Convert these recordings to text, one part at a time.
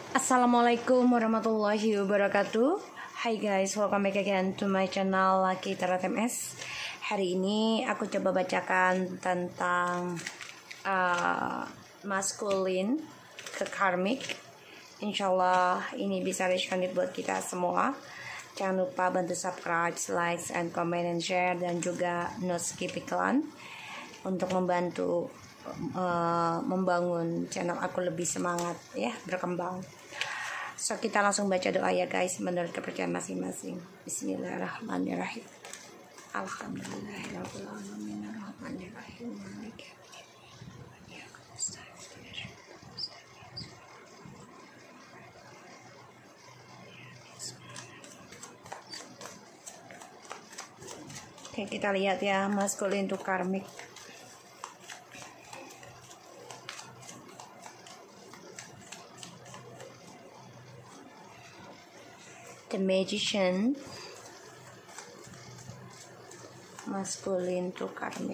Assalamualaikum warahmatullahi wabarakatuh. Hai guys, welcome back again to my channel Lucky Tarot MS. Hari ini aku coba bacakan tentang maskulin ke karmik. Insyaallah ini bisa resonate buat kita semua. Jangan lupa bantu subscribe, like, and comment and share, dan juga no skip iklan untuk membantu membangun channel aku lebih semangat ya, berkembang. So kita langsung baca doa ya guys, menurut kepercayaan masing-masing. Bismillahirrahmanirrahim. Alhamdulillahirrahmanirrahim. Oke, kita lihat ya maskulin to karmik. The Magician, masculine to karmic.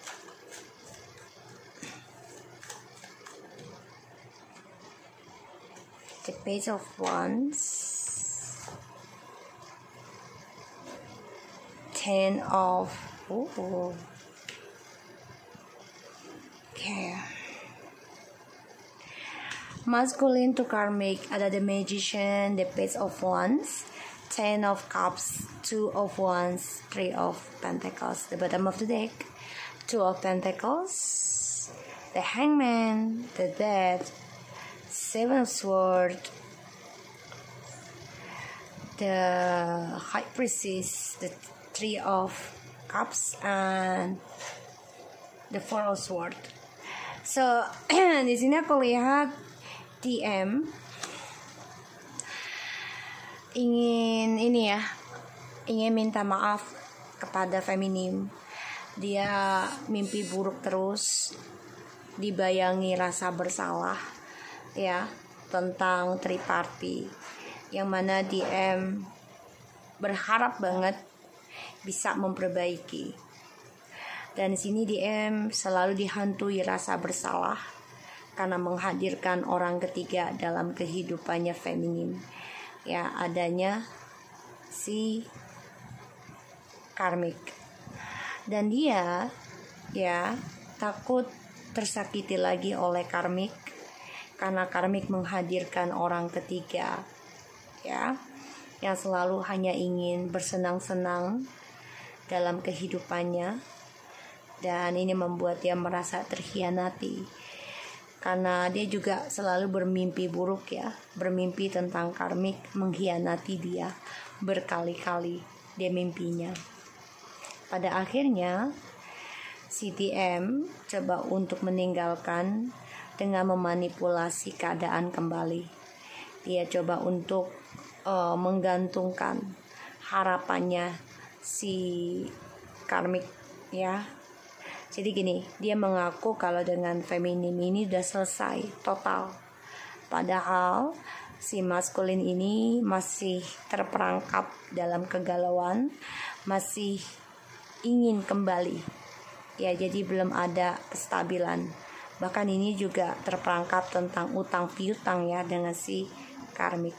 The Page of Wands, 10 of okay. Masculine to karmic ada The Magician, The Page of Wands, 10 of Cups, 2 of Wands, 3 of Pentacles. The bottom of the deck, 2 of Pentacles, the Hangman, the Death, 7 of Swords, the High Priestess, the 3 of Cups, and the 4 of Swords. So di sini aku lihat DM ingin minta maaf kepada feminim. Dia mimpi buruk terus, dibayangi rasa bersalah ya tentang triparty, yang mana DM berharap banget bisa memperbaiki. Dan di sini DM selalu dihantui rasa bersalah karena menghadirkan orang ketiga dalam kehidupannya feminim. Ya, adanya si karmik. Dan dia ya takut tersakiti lagi oleh karmik karena karmik menghadirkan orang ketiga ya yang selalu hanya ingin bersenang-senang dalam kehidupannya. Dan ini membuat dia merasa terkhianati karena dia juga selalu bermimpi buruk ya, bermimpi tentang karmik mengkhianati dia berkali-kali dia mimpinya. Pada akhirnya si DM coba untuk meninggalkan dengan memanipulasi keadaan kembali. Dia coba untuk menggantungkan harapannya si karmik ya. Jadi gini, dia mengaku kalau dengan feminim ini udah selesai total. Padahal si maskulin ini masih terperangkap dalam kegalauan, masih ingin kembali. Ya, jadi belum ada kestabilan. Bahkan ini juga terperangkap tentang utang piutang ya dengan si karmik.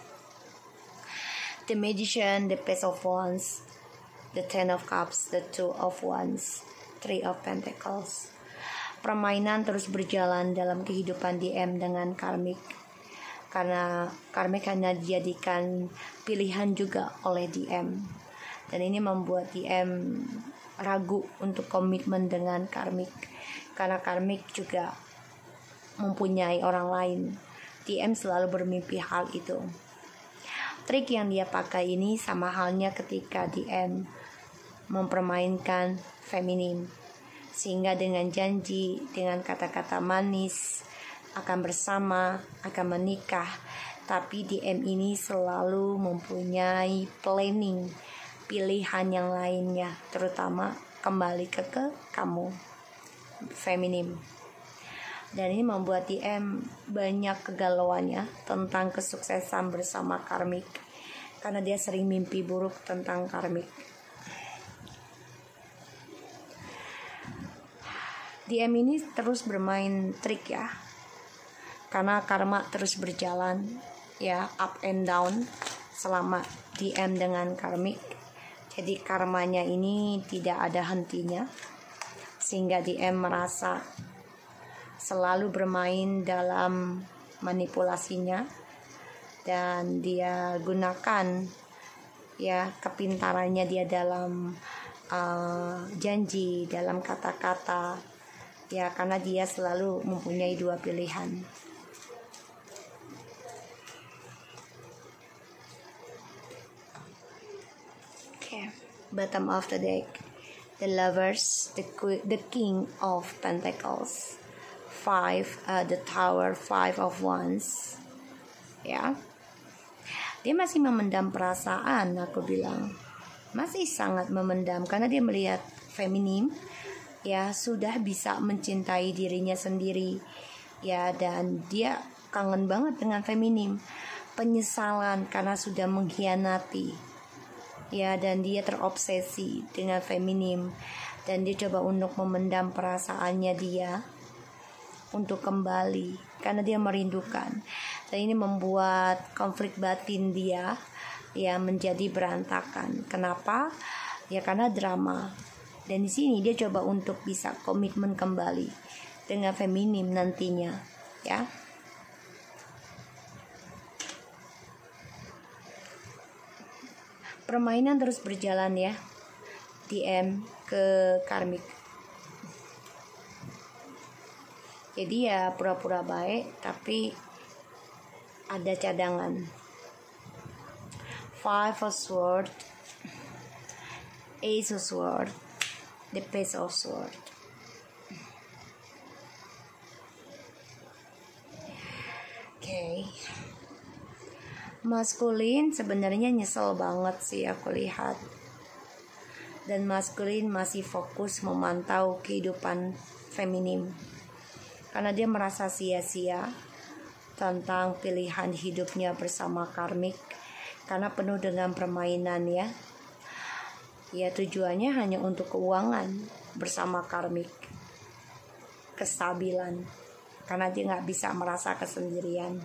The Magician, the Page of Wands, the 10 of Cups, the 2 of Wands, 3 of Pentacles. Permainan terus berjalan dalam kehidupan DM dengan karmik, karena karmik hanya dijadikan pilihan juga oleh DM. Dan ini membuat DM ragu untuk komitmen dengan karmik, karena karmik juga mempunyai orang lain. DM selalu bermimpi hal itu. Trik yang dia pakai ini sama halnya ketika DM mempermainkan feminim, sehingga dengan janji, dengan kata-kata manis akan bersama, akan menikah, tapi DM ini selalu mempunyai planning, pilihan yang lainnya, terutama kembali ke kamu feminim. Dan ini membuat DM banyak kegalauannya tentang kesuksesan bersama karmik, karena dia sering mimpi buruk tentang karmik. DM ini terus bermain trik ya, karena karma terus berjalan, ya, up and down selama DM dengan karmik. Jadi karmanya ini tidak ada hentinya, sehingga DM merasa selalu bermain dalam manipulasinya, dan dia gunakan ya kepintarannya dia dalam janji, dalam kata-kata, ya, karena dia selalu mempunyai dua pilihan. Okay, bottom of the deck, the Lovers, the King of Pentacles, the Tower, 5 of Wands, ya. Dia masih memendam perasaan, aku bilang. Masih sangat memendam karena dia melihat feminim, ya, sudah bisa mencintai dirinya sendiri, ya, dan dia kangen banget dengan feminim. Penyesalan karena sudah mengkhianati, ya, dan dia terobsesi dengan feminim, dan dia coba untuk memendam perasaannya dia untuk kembali karena dia merindukan. Dan ini membuat konflik batin dia ya menjadi berantakan. Kenapa? Ya karena drama. Dan di sini dia coba untuk bisa komitmen kembali dengan feminim nantinya, ya. Permainan terus berjalan ya, DM ke karmik. Jadi ya pura-pura baik tapi ada cadangan. 5 of Swords, Ace of Swords, the Page of Swords. Okay. Maskulin sebenarnya nyesel banget sih aku lihat. Dan maskulin masih fokus memantau kehidupan feminim. Karena dia merasa sia-sia tentang pilihan hidupnya bersama karmik, karena penuh dengan permainan ya. Ya tujuannya hanya untuk keuangan bersama karmik, kestabilan, karena dia nggak bisa merasa kesendirian.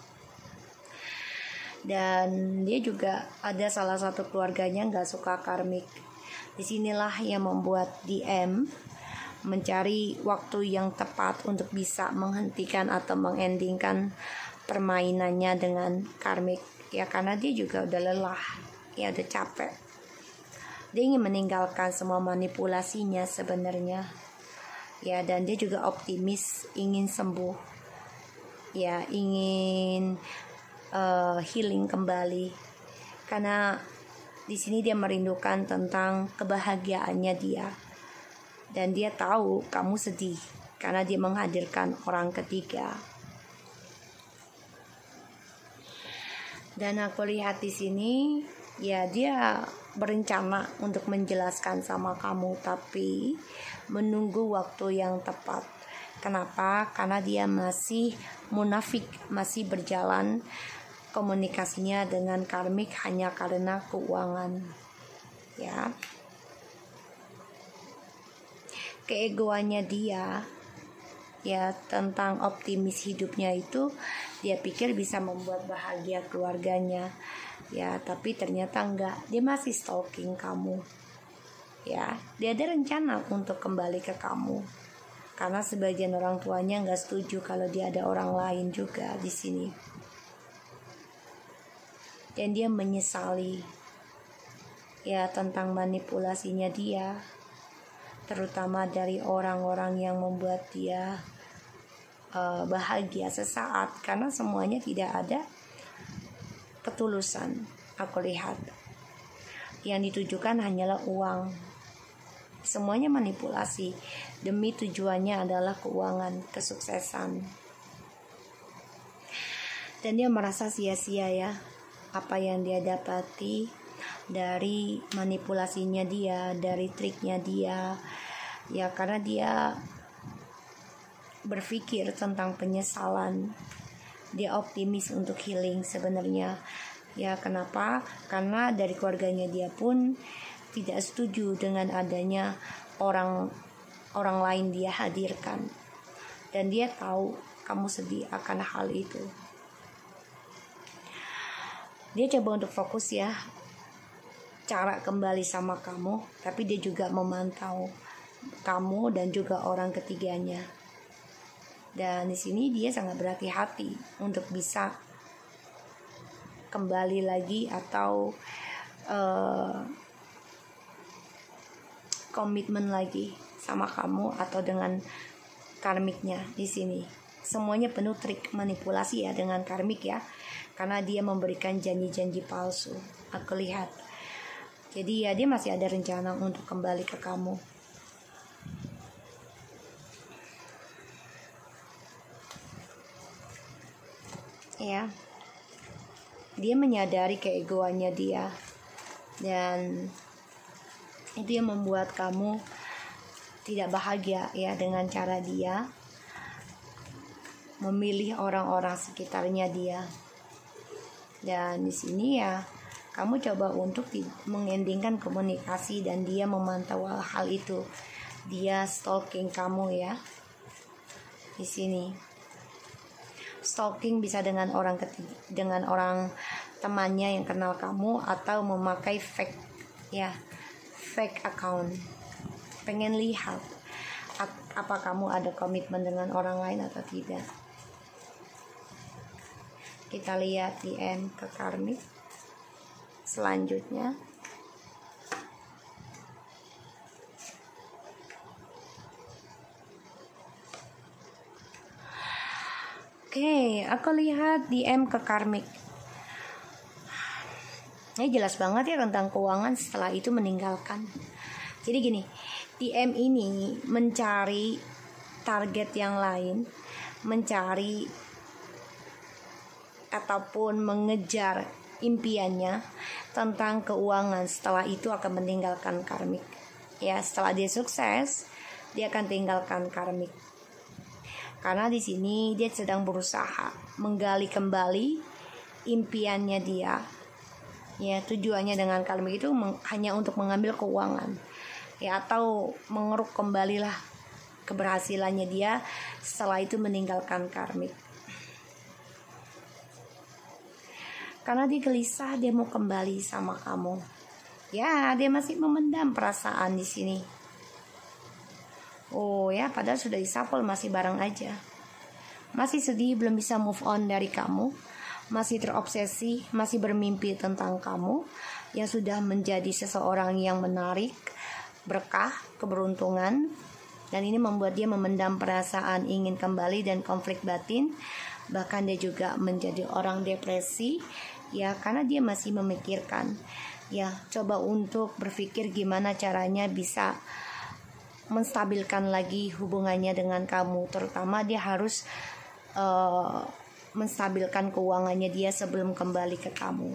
Dan dia juga ada salah satu keluarganya nggak suka karmik. Disinilah yang membuat DM mencari waktu yang tepat untuk bisa menghentikan atau mengendingkan permainannya dengan karmik, ya, karena dia juga udah lelah, ya udah capek. Dia ingin meninggalkan semua manipulasinya sebenarnya, ya, dan dia juga optimis ingin sembuh, ya, ingin healing kembali, karena di sini dia merindukan tentang kebahagiaannya dia. Dan dia tahu kamu sedih karena dia menghadirkan orang ketiga. Dan aku lihat di sini, ya dia berencana untuk menjelaskan sama kamu, tapi menunggu waktu yang tepat. Kenapa? Karena dia masih munafik, masih berjalan komunikasinya dengan karmik hanya karena keuangan, ya. Keegoannya dia, ya, tentang optimis hidupnya itu, dia pikir bisa membuat bahagia keluarganya, ya, tapi ternyata enggak. Dia masih stalking kamu, ya. Dia ada rencana untuk kembali ke kamu karena sebagian orang tuanya enggak setuju kalau dia ada orang lain juga di sini, dan dia menyesali ya tentang manipulasinya dia, terutama dari orang-orang yang membuat dia bahagia sesaat, karena semuanya tidak ada ketulusan. Aku lihat yang ditujukan hanyalah uang, semuanya manipulasi demi tujuannya adalah keuangan, kesuksesan. Dan dia merasa sia-sia ya apa yang dia dapati dari manipulasinya dia, dari triknya dia, ya, karena dia berpikir tentang penyesalan. Dia optimis untuk healing sebenarnya, ya. Kenapa? Karena dari keluarganya dia pun tidak setuju dengan adanya orang lain dia hadirkan, dan dia tahu kamu sedih akan hal itu. Dia coba untuk fokus ya, cara kembali sama kamu, tapi dia juga memantau kamu dan juga orang ketiganya. Dan di sini dia sangat berhati-hati untuk bisa kembali lagi atau komitmen lagi sama kamu atau dengan karmiknya. Di sini semuanya penuh trik manipulasi ya dengan karmik ya, karena dia memberikan janji-janji palsu, aku lihat. Jadi ya dia masih ada rencana untuk kembali ke kamu. Ya, dia menyadari keegoannya dia, dan itu yang membuat kamu tidak bahagia ya dengan cara dia memilih orang-orang sekitarnya dia. Dan di sini ya kamu coba untuk mengendingkan komunikasi dan dia memantau hal itu. Dia stalking kamu ya. Di sini stalking bisa dengan orang dengan orang temannya yang kenal kamu atau memakai fake account. Pengen lihat apa kamu ada komitmen dengan orang lain atau tidak. Kita lihat DM ke karmik selanjutnya. Oke, aku lihat DM ke karmik. Ini jelas banget ya tentang keuangan setelah itu meninggalkan. Jadi gini, DM ini mencari target yang lain, mencari ataupun mengejar impiannya tentang keuangan. Setelah itu akan meninggalkan karmik. Ya, setelah dia sukses, dia akan tinggalkan karmik. Karena di sini dia sedang berusaha menggali kembali impiannya dia. Ya, tujuannya dengan karmik itu hanya untuk mengambil keuangan. Ya, atau mengeruk kembalilah keberhasilannya dia setelah itu meninggalkan karmik. Karena dia gelisah, dia mau kembali sama kamu. Ya, dia masih memendam perasaan di sini. Oh ya, padahal sudah disapol, masih bareng aja. Masih sedih, belum bisa move on dari kamu. Masih terobsesi, masih bermimpi tentang kamu yang sudah menjadi seseorang yang menarik, berkah, keberuntungan. Dan ini membuat dia memendam perasaan ingin kembali dan konflik batin. Bahkan dia juga menjadi orang depresi. Ya, karena dia masih memikirkan. Ya, coba untuk berpikir gimana caranya bisa menstabilkan lagi hubungannya dengan kamu. Terutama dia harus menstabilkan keuangannya dia sebelum kembali ke kamu.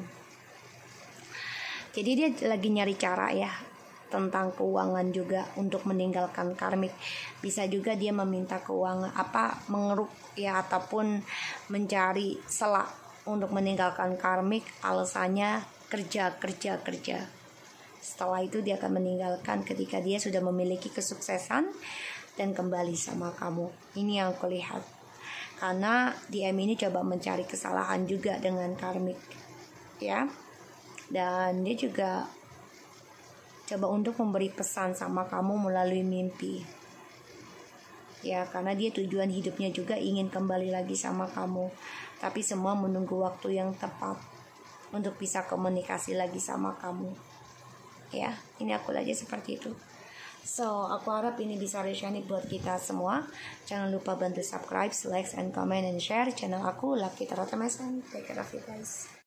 Jadi dia lagi nyari cara ya tentang keuangan juga untuk meninggalkan karmik. Bisa juga dia meminta keuangan mengeruk ya ataupun mencari celah untuk meninggalkan karmik, alasannya kerja. Setelah itu dia akan meninggalkan ketika dia sudah memiliki kesuksesan dan kembali sama kamu. Ini yang aku lihat. Karena DM ini coba mencari kesalahan juga dengan karmik. Ya. Dan dia juga coba untuk memberi pesan sama kamu melalui mimpi. Ya, karena dia tujuan hidupnya juga ingin kembali lagi sama kamu. Tapi semua menunggu waktu yang tepat untuk bisa komunikasi lagi sama kamu. Ya, ini aku aja seperti itu. So, aku harap ini bisa resonate buat kita semua. Jangan lupa bantu subscribe, like, and comment, and share channel aku, Lucky Tarot MSN. Take care of you guys.